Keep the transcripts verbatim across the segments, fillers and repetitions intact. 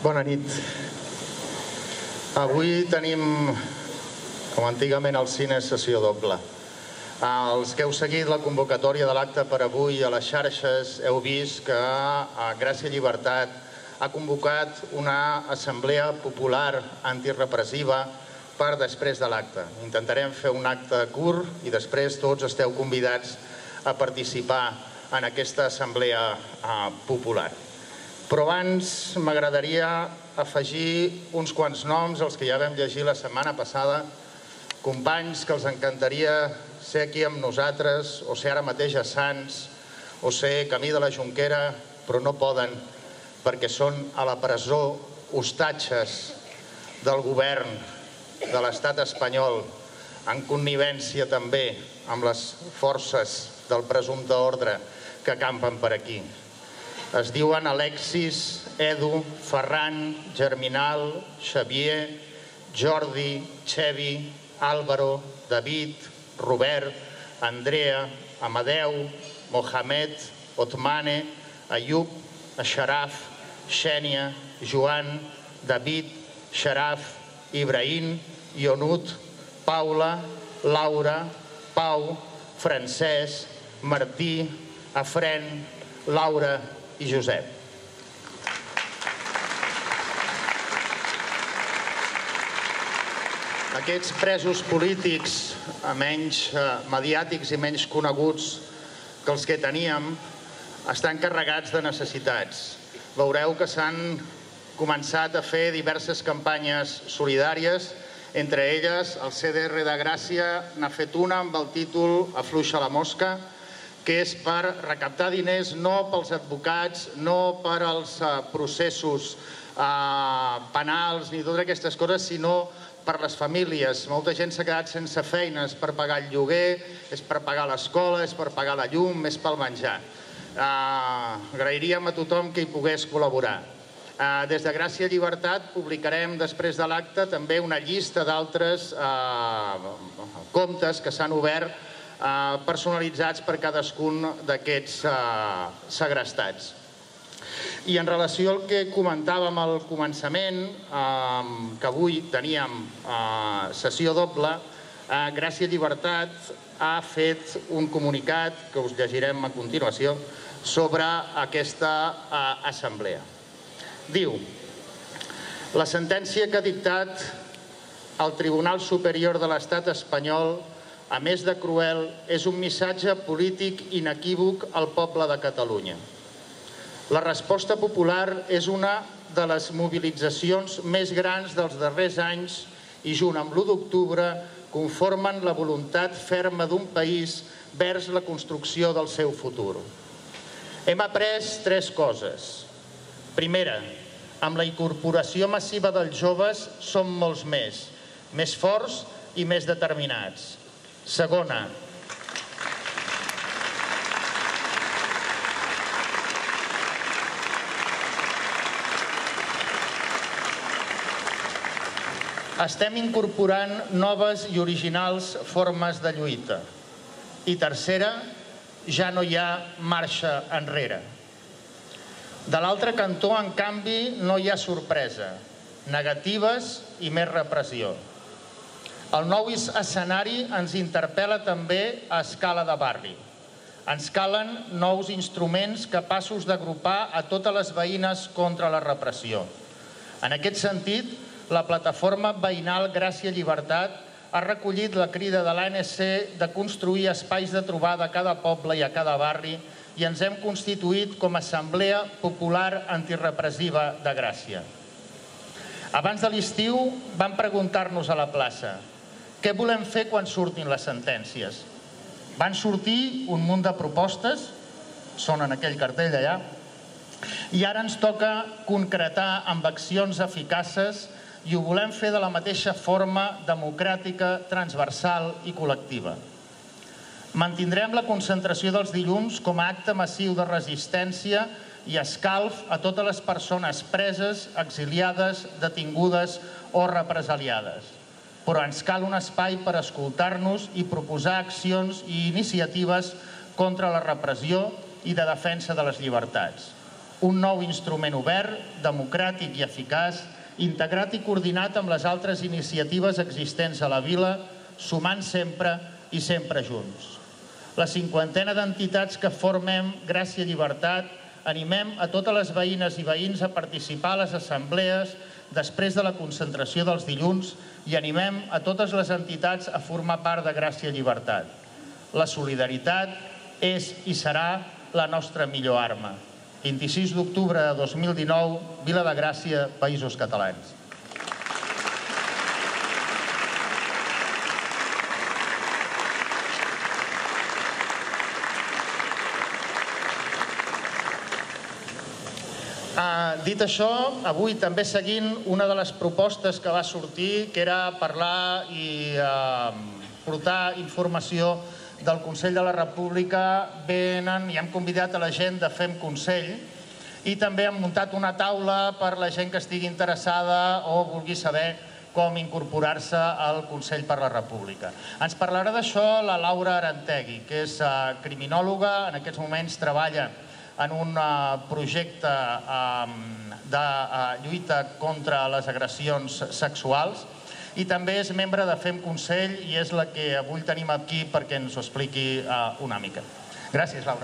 Bona nit. Avui tenim, com antigament al cine, sessió doble. Els que heu seguit la convocatòria de l'acte per avui a les xarxes heu vist que Gràcia i Llibertat ha convocat una assemblea popular antirepressiva per després de l'acte. Intentarem fer un acte curt i després tots esteu convidats a participar en aquesta assemblea popular. Però abans m'agradaria afegir uns quants noms, els que ja vam llegir la setmana passada, companys que els encantaria ser aquí amb nosaltres, o ser ara mateix a Sants, o ser camí de la Jonquera, però no poden perquè són a la presó hostatges del govern de l'estat espanyol, en connivència també amb les forces del presumpte ordre que campen per aquí. Es diuen Alexis, Edu, Ferran, Germinal, Xavier, Jordi, Xevi, Álvaro, David, Robert, Andrea, Amadeu, Mohamed, Otmane, Ayub, Ashraf, Xènia, Joan, David, Sharaf, Ibrahim, Ionut, Paula, Laura, Pau, Francesc, Martí, Afren, Laura i Josep. Aquests presos polítics, menys mediàtics i menys coneguts que els que teníem, estan carregats de necessitats. Veureu que s'han començat a fer diverses campanyes solidàries, entre elles el C D R de Gràcia n'ha fet una amb el títol Afluixa la mosca, que és per recaptar diners no pels advocats, no per als processos penals ni totes aquestes coses, sinó per les famílies. Molta gent s'ha quedat sense feines per pagar el lloguer, és per pagar l'escola, és per pagar la llum, és pel menjar. Agrairíem a tothom que hi pogués col·laborar. Des de Gràcia i Llibertat publicarem després de l'acte també una llista d'altres comptes que s'han obert personalitzats per cadascun d'aquests segrestats. I en relació al que comentàvem al començament, que avui teníem sessió doble, Gràcia i Llibertat ha fet un comunicat que us llegirem a continuació sobre aquesta assemblea. Diu: la sentència que ha dictat el Tribunal Superior de l'Estat espanyol, a més de cruel, és un missatge polític inequívoc al poble de Catalunya. La resposta popular és una de les mobilitzacions més grans dels darrers anys i, junt amb l'u d'octubre, conformen la voluntat ferma d'un país vers la construcció del seu futur. Hem après tres coses. Primera, amb la incorporació massiva dels joves som molts més, més forts i més determinats. Segona, estem incorporant noves i originals formes de lluita. I tercera, ja no hi ha marxa enrere. De l'altre cantó, en canvi, no hi ha sorpresa, negatives i més repressió. El nou escenari ens interpel·la també a escala de barri. Ens calen nous instruments capaços d'agrupar a totes les veïnes contra la repressió. En aquest sentit, la plataforma veïnal Gràcia i Llibertat ha recollit la crida de l'A N C de construir espais de trobada a cada poble i a cada barri i ens hem constituït com a Assemblea Popular Antirepressiva de Gràcia. Abans de l'estiu vam preguntar-nos a la plaça: què volem fer quan surtin les sentències? Van sortir un munt de propostes, són en aquell cartell allà, i ara ens toca concretar amb accions eficaces i ho volem fer de la mateixa forma democràtica, transversal i col·lectiva. Mantindrem la concentració dels dilluns com a acte massiu de resistència i escalf a totes les persones preses, exiliades, detingudes o represaliades. Però ens cal un espai per escoltar-nos i proposar accions i iniciatives contra la repressió i de defensa de les llibertats. un nou instrument obert, democràtic i eficaç, integrat i coordinat amb les altres iniciatives existents a la vila, sumant sempre i sempre junts. La cinquantena d'entitats que formem Gràcia Llibertat animem a totes les veïnes i veïns a participar a les assemblees després de la concentració dels dilluns i animem a totes les entitats a formar part de Gràcia Llibertat. La solidaritat és i serà la nostra millor arma. vint-i-sis d'octubre de dos mil dinou, Vila de Gràcia, Països Catalans. Dit això, avui també seguint una de les propostes que va sortir, que era parlar i portar informació del Consell de la República, venen i hem convidat a la gent de Fem Consell i també hem muntat una taula per la gent que estigui interessada o vulgui saber com incorporar-se al Consell per la República. Ens parlarà d'això la Laura Arantegui, que és criminòloga, en aquests moments treballa en un projecte de lluita contra les agressions sexuals i també és membre de Fem Consell i és la que avui tenim aquí perquè ens ho expliqui una mica. Gràcies, Laura.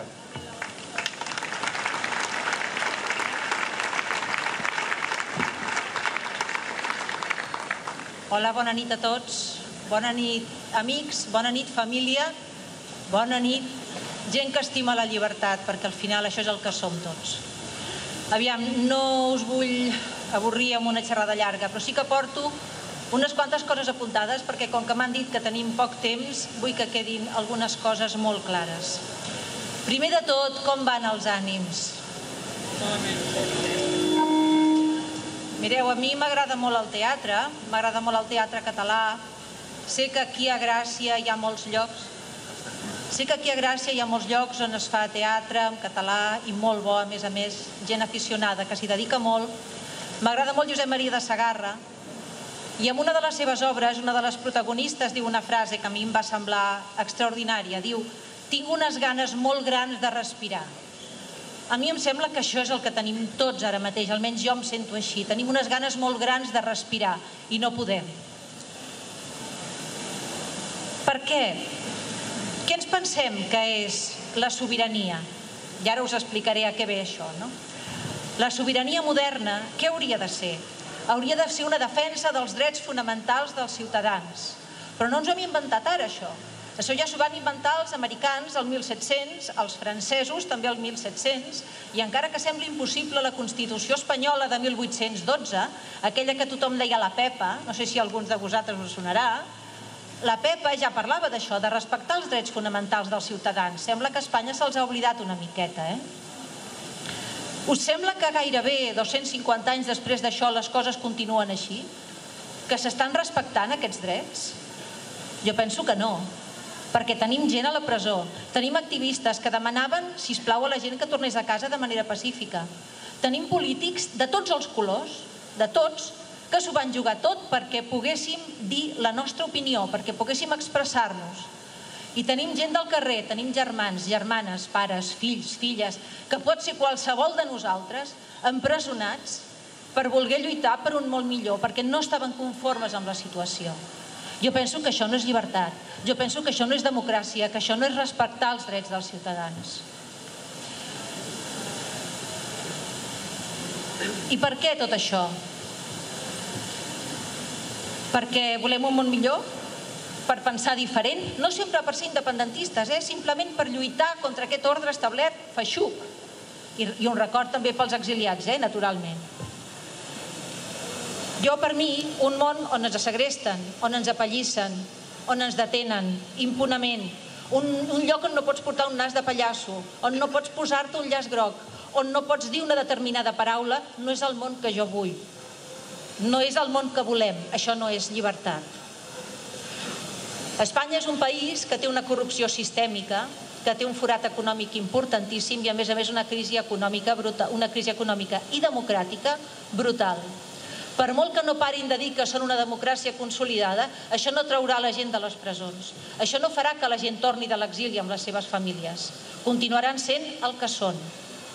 Hola, bona nit a tots. Bona nit, amics, bona nit, família, bona nit, gent que estima la llibertat, perquè al final això és el que som tots. Aviam, no us vull avorrir amb una xerrada llarga, però sí que porto unes quantes coses apuntades, perquè com que m'han dit que tenim poc temps, vull que quedin algunes coses molt clares. Primer de tot, com van els ànims? Mireu, a mi m'agrada molt el teatre, m'agrada molt el teatre català. Sé que aquí a Gràcia hi ha molts llocs Sé que aquí a Gràcia hi ha molts llocs on es fa teatre en català i molt bo, a més a més, gent aficionada que s'hi dedica molt. M'agrada molt Josep Maria de Sagarra i en una de les seves obres, una de les protagonistes diu una frase que a mi em va semblar extraordinària. Diu, tinc unes ganes molt grans de respirar. A mi em sembla que això és el que tenim tots ara mateix, almenys jo em sento així. Tenim unes ganes molt grans de respirar i no podem. Per què? Què ens pensem que és la sobirania? I ara us explicaré a què ve això, no? La sobirania moderna, què hauria de ser? Hauria de ser una defensa dels drets fonamentals dels ciutadans. Però no ens ho hem inventat ara, això. Això ja s'ho van inventar els americans el mil set-cents, els francesos també el mil set-cents, i encara que sembli impossible la Constitució espanyola de mil vuit-cents dotze, aquella que tothom deia la Pepa, no sé si a alguns de vosaltres us sonarà, la Pepa ja parlava d'això, de respectar els drets fonamentals dels ciutadans. Sembla que a Espanya se'ls ha oblidat una miqueta, eh? Us sembla que gairebé dos-cents cinquanta anys després d'això les coses continuen així? Que s'estan respectant aquests drets? Jo penso que no, perquè tenim gent a la presó, tenim activistes que demanaven, sisplau, a la gent que tornés a casa de manera pacífica. Tenim polítics de tots els colors, de tots, que s'ho van jugar tot perquè poguéssim dir la nostra opinió, perquè poguéssim expressar-nos. I tenim gent del carrer, tenim germans, germanes, pares, fills, filles, que pot ser qualsevol de nosaltres, empresonats per voler lluitar per un món millor, perquè no estaven conformes amb la situació. Jo penso que això no és llibertat, jo penso que això no és democràcia, que això no és respectar els drets dels ciutadans. I per què tot això? Perquè volem un món millor? Per pensar diferent? No sempre per ser independentistes, eh? Simplement per lluitar contra aquest ordre establert feixuc. I un record també pels exiliats, eh? Naturalment. Jo, per mi, un món on ens segresten, on ens apallissen, on ens detenen, impunament, un, un lloc on no pots portar un nas de pallasso, on no pots posar-te un llaç groc, on no pots dir una determinada paraula, no és el món que jo vull. No és el món que volem, això no és llibertat. Espanya és un país que té una corrupció sistèmica, que té un forat econòmic importantíssim i a més a més una crisi econòmica brutal, una crisi econòmica i democràtica brutal. Per molt que no parin de dir que són una democràcia consolidada, això no traurà la gent de les presons. Això no farà que la gent torni de l'exili amb les seves famílies. Continuaran sent el que són.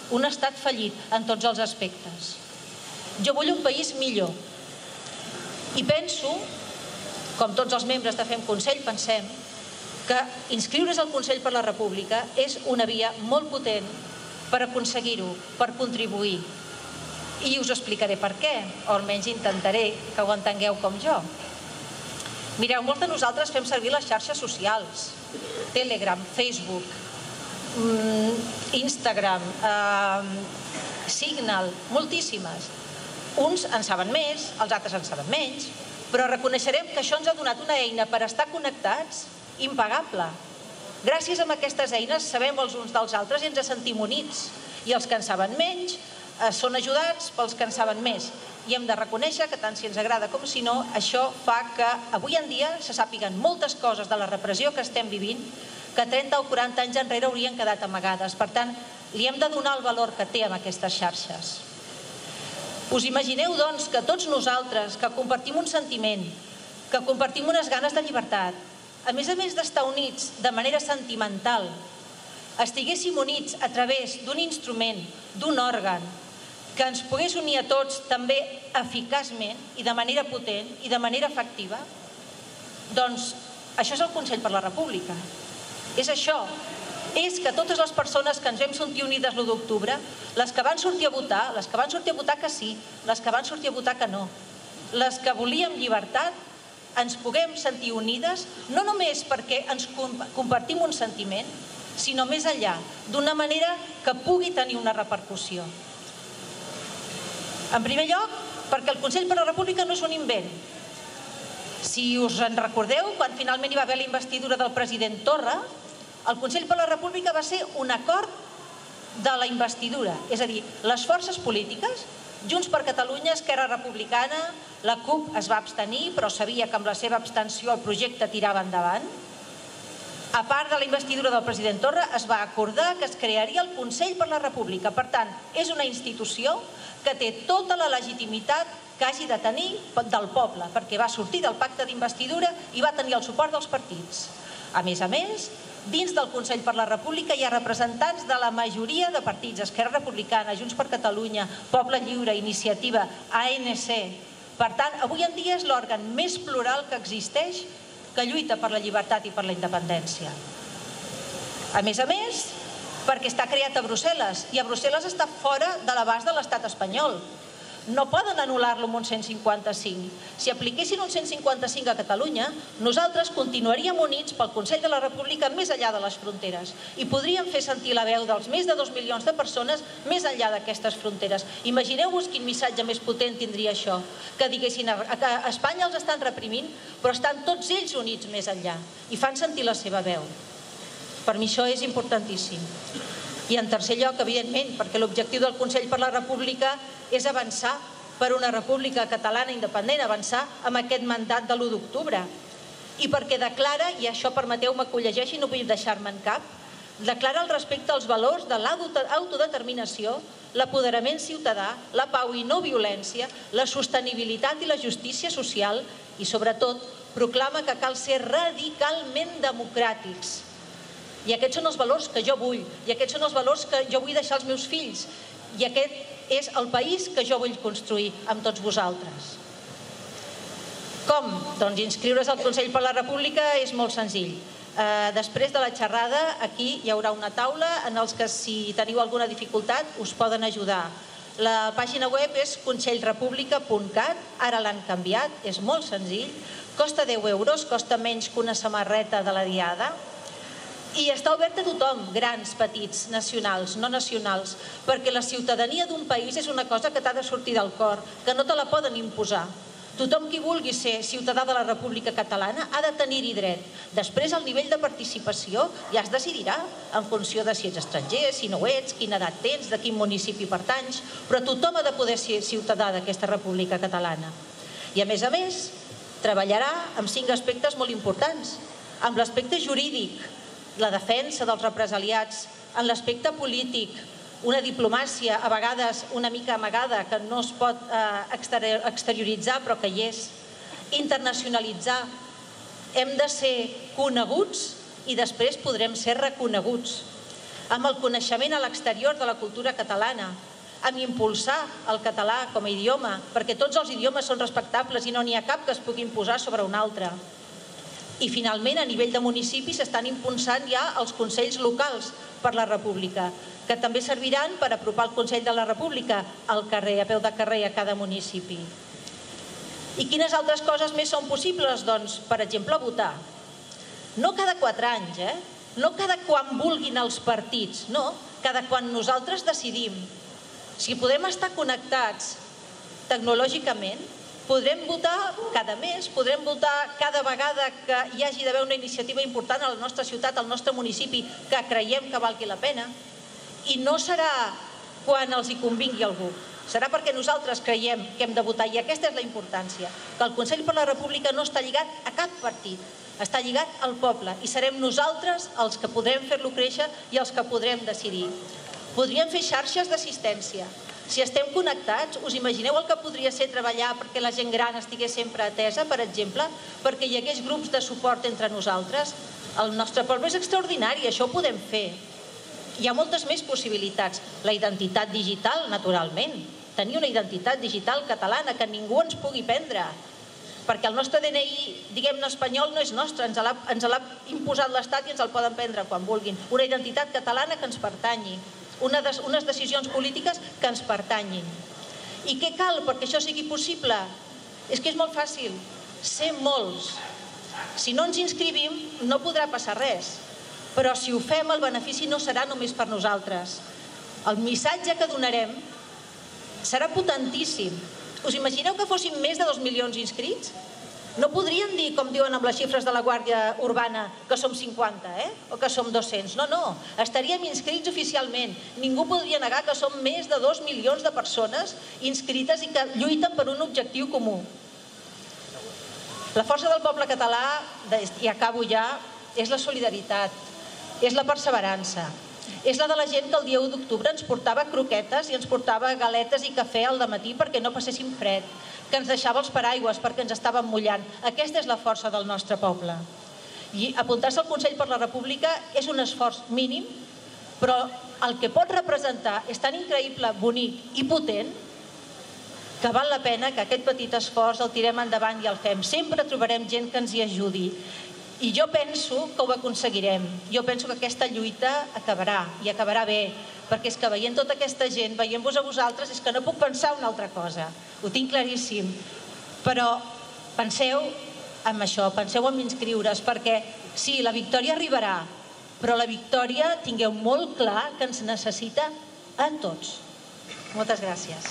un estat fallit en tots els aspectes. Jo vull un país millor. I penso, com tots els membres de Fem Consell pensem, que inscriure's al Consell per la República és una via molt potent per aconseguir-ho, per contribuir. I us explicaré per què, o almenys intentaré que ho entengueu com jo. Mireu, molts de nosaltres fem servir les xarxes socials, Telegram, Facebook, Instagram, Signal, moltíssimes. Uns en saben més, els altres en saben menys, però reconeixerem que això ens ha donat una eina per estar connectats impagable. Gràcies a aquestes eines sabem els uns dels altres i ens sentim units. I els que en saben menys són ajudats pels que en saben més. I hem de reconèixer que tant si ens agrada com si no, això fa que avui en dia se sàpiguen moltes coses de la repressió que estem vivint que trenta o quaranta anys enrere haurien quedat amagades. Per tant, li hem de donar el valor que té amb aquestes xarxes. Us imagineu, doncs, que tots nosaltres, que compartim un sentiment, que compartim unes ganes de llibertat, a més a més d'estar units de manera sentimental, estiguéssim units a través d'un instrument, d'un òrgan, que ens pogués unir a tots també eficaçment i de manera potent i de manera efectiva, doncs això és el Consell per la República. És això. És que totes les persones que ens vam sentir unides l'u d'octubre, les que van sortir a votar, les que van sortir a votar que sí, les que van sortir a votar que no, les que volíem llibertat, ens puguem sentir unides, no només perquè ens compartim un sentiment, sinó més enllà, d'una manera que pugui tenir una repercussió. En primer lloc, perquè el Consell per la República no és un invent. Si us en recordeu, quan finalment hi va haver la investidura del president Torra, el Consell per la República va ser un acord de la investidura, és a dir, les forces polítiques, Junts per Catalunya, Esquerra Republicana, la CUP es va abstenir, però sabia que amb la seva abstenció el projecte tirava endavant. A part de la investidura del president Torra, es va acordar que es crearia el Consell per la República. Per tant, és una institució que té tota la legitimitat que hagi de tenir del poble, perquè va sortir del pacte d'investidura i va tenir el suport dels partits. A més a més, dins del Consell per la República hi ha representants de la majoria de partits, Esquerra Republicana, Junts per Catalunya, Poble Lliure, Iniciativa, A N C. Per tant, avui en dia és l'òrgan més plural que existeix que lluita per la llibertat i per la independència. A més a més, perquè està creat a Brussel·les, i a Brussel·les està fora de l'abast de l'estat espanyol. No poden anul·lar-lo amb un cent cinquanta-cinc. Si apliquessin un cent cinquanta-cinc a Catalunya, nosaltres continuaríem units pel Consell de la República més enllà de les fronteres i podríem fer sentir la veu dels més de dos milions de persones més enllà d'aquestes fronteres. Imagineu-vos quin missatge més potent tindria això, que diguessin que a Espanya els estan reprimint, però estan tots ells units més enllà i fan sentir la seva veu. Per mi això és importantíssim. I en tercer lloc, evidentment, perquè l'objectiu del Consell per la República és avançar per una república catalana independent, avançar amb aquest mandat de l'u d'octubre. I perquè declara, i això permeteu-me que ho llegeixi, no vull deixar-me'n cap, declara el respecte als valors de l'autodeterminació, l'apoderament ciutadà, la pau i no violència, la sostenibilitat i la justícia social i, sobretot, proclama que cal ser radicalment democràtics. I aquests són els valors que jo vull, i aquests són els valors que jo vull deixar als meus fills, i aquest és el país que jo vull construir amb tots vosaltres. Com? Doncs inscriure's al Consell per la República és molt senzill. Després de la xerrada, aquí hi haurà una taula en els que, si teniu alguna dificultat, us poden ajudar. La pàgina web és consell república punt cat, ara l'han canviat, és molt senzill, costa deu euros, costa menys que una samarreta de la Diada, i està obert a tothom, grans, petits, nacionals, no nacionals, perquè la ciutadania d'un país és una cosa que t'ha de sortir del cor, que no te la poden imposar. Tothom qui vulgui ser ciutadà de la República Catalana ha de tenir-hi dret. Després, el nivell de participació ja es decidirà en funció de si ets estranger, si no ho ets, quina edat tens, de quin municipi pertanys, però tothom ha de poder ser ciutadà d'aquesta República Catalana. I, a més a més, treballarà amb cinc aspectes molt importants. Amb l'aspecte jurídic, la defensa dels represaliats, en l'aspecte polític, una diplomàcia a vegades una mica amagada que no es pot exterioritzar però que hi és, internacionalitzar, hem de ser coneguts i després podrem ser reconeguts. amb el coneixement a l'exterior de la cultura catalana, amb impulsar el català com a idioma, perquè tots els idiomes són respectables i no n'hi ha cap que es pugui imposar sobre un altre. I finalment, a nivell de municipis, s'estan impulsant ja els consells locals per la República, que també serviran per apropar el Consell de la República al carrer, a peu de carrer, a cada municipi. I quines altres coses més són possibles? Doncs, per exemple, votar. No cada quatre anys, eh? No cada quan vulguin els partits, no, cada quan nosaltres decidim. Si podem estar connectats tecnològicament, podrem votar cada mes, podrem votar cada vegada que hi hagi d'haver una iniciativa important a la nostra ciutat, al nostre municipi, que creiem que valgui la pena. I no serà quan els hi convingui a algú, serà perquè nosaltres creiem que hem de votar. I aquesta és la importància, que el Consell per la República no està lligat a cap partit, està lligat al poble i serem nosaltres els que podrem fer-lo créixer i els que podrem decidir. Podríem fer xarxes d'assistència. Si estem connectats, us imagineu el que podria ser treballar perquè la gent gran estigués sempre atesa, per exemple, perquè hi hagués grups de suport entre nosaltres? El nostre poble és extraordinari, això ho podem fer. Hi ha moltes més possibilitats. La identitat digital, naturalment. Tenir una identitat digital catalana que ningú ens pugui prendre. Perquè el nostre D N I, diguem-ne, espanyol no és nostre, ens l'ha imposat l'Estat i ens el poden prendre quan vulguin. Una identitat catalana que ens pertanyi. Unes decisions polítiques que ens pertanyin. I què cal perquè això sigui possible? És que és molt fàcil. Ser molts. Si no ens inscrivim, no podrà passar res. Però si ho fem, el benefici no serà només per nosaltres. El missatge que donarem serà potentíssim. Us imagineu que fóssim més de dos milions inscrits? No podríem dir, com diuen amb les xifres de la Guàrdia Urbana, que som cinquanta, eh? O que som dos-cents. No, no. Estaríem inscrits oficialment. Ningú podria negar que som més de dos milions de persones inscrites i que lluiten per un objectiu comú. La força del poble català, i acabo ja, és la solidaritat, és la perseverança. És la de la gent que el dia u d'octubre ens portava croquetes i ens portava galetes i cafè al dematí perquè no passéssim fred, que ens deixava els paraigües perquè ens estàvem mullant. Aquesta és la força del nostre poble. I apuntar-se al Consell per la República és un esforç mínim, però el que pot representar és tan increïble, bonic i potent que val la pena que aquest petit esforç el tirem endavant i el fem. Sempre trobarem gent que ens hi ajudi. I jo penso que ho aconseguirem. Jo penso que aquesta lluita acabarà, i acabarà bé, perquè és que veient tota aquesta gent, veient-vos a vosaltres, és que no puc pensar una altra cosa. Ho tinc claríssim. Però penseu en això, penseu en inscriure's, perquè sí, la victòria arribarà, però la victòria tingueu molt clar que ens necessita a tots. Moltes gràcies.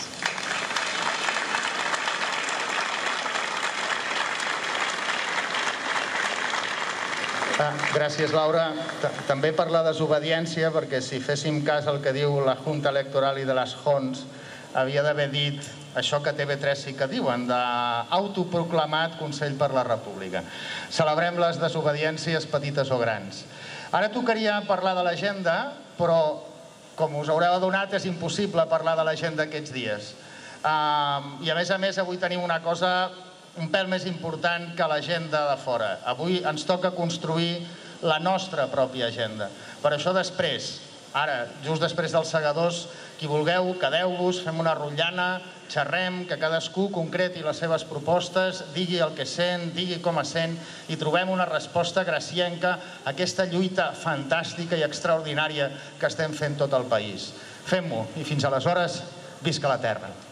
Gràcies, Laura. També per la desobediència, perquè si féssim cas al que diu la Junta Electoral i de les Jons, havia d'haver dit això que T V tres sí que diuen, d'autoproclamat Consell per la República. Celebrem les desobediències petites o grans. Ara tocaria parlar de l'agenda, però com us haureu adonat és impossible parlar de l'agenda aquests dies. I a més a més avui tenim una cosa un pèl més important que l'agenda de fora. Avui ens toca construir la nostra pròpia agenda. Per això després, ara, just després dels segadors, qui vulgueu, quedeu-vos, fem una rotllana, xerrem, que cadascú concreti les seves propostes, digui el que sent, digui com es sent, i trobem una resposta gracienca a aquesta lluita fantàstica i extraordinària que estem fent tot el país. Fem-ho, i fins aleshores, visca la terra.